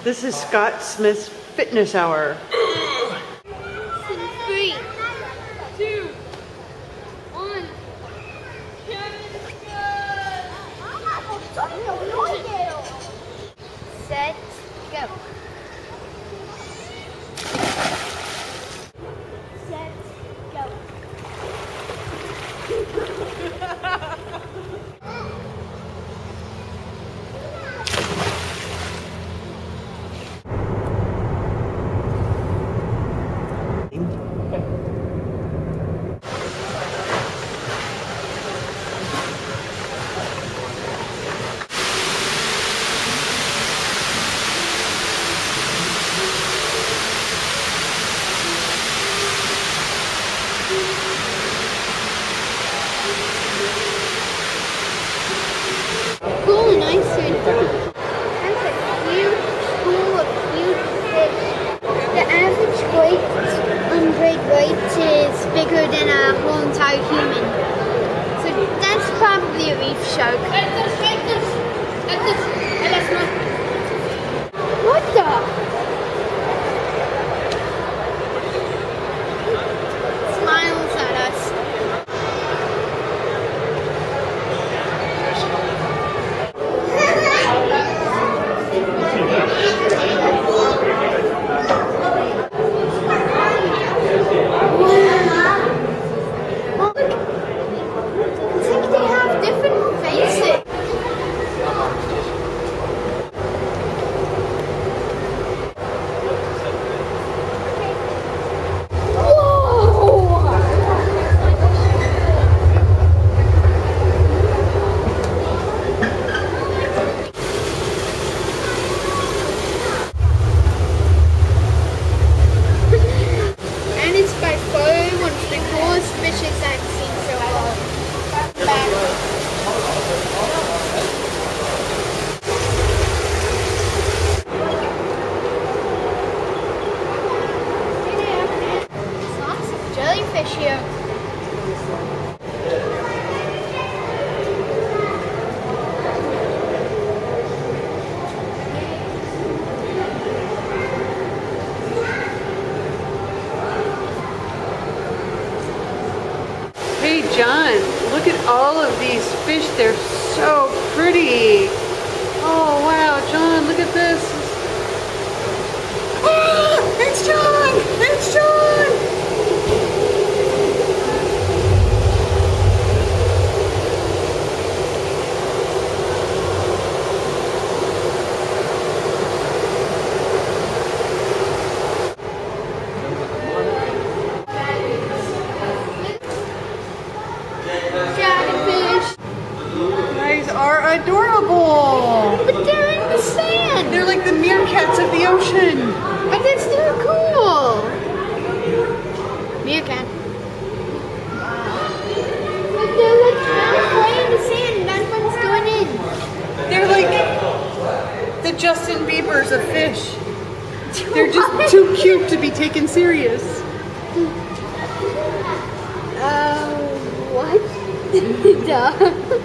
This is Scott Smith's fitness hour. 3, 2, 1. Set, go. Set, go. Cool and nice and that's a huge pool of huge fish. The average weight, unbred weight, is bigger than a whole entire human. So that's probably a reef shark. What the? Smiles at us. Jellyfish here. Hey John, look at all of these fish. They're so pretty. Oh wow, John, look at this. Oh, it's John! It's John! Are adorable. But they're in the sand. They're like the meerkats of the ocean. But that's still cool. Meerkat. But they're like halfway in the sand and that one's going in. They're like the Justin Biebers of fish. They're just too cute to be taken serious. What? Duh.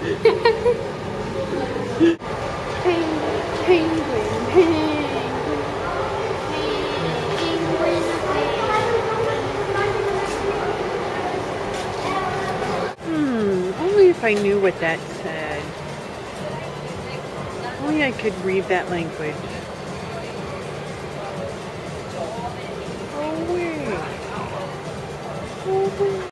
Only if I knew what that said. Only I could read that language.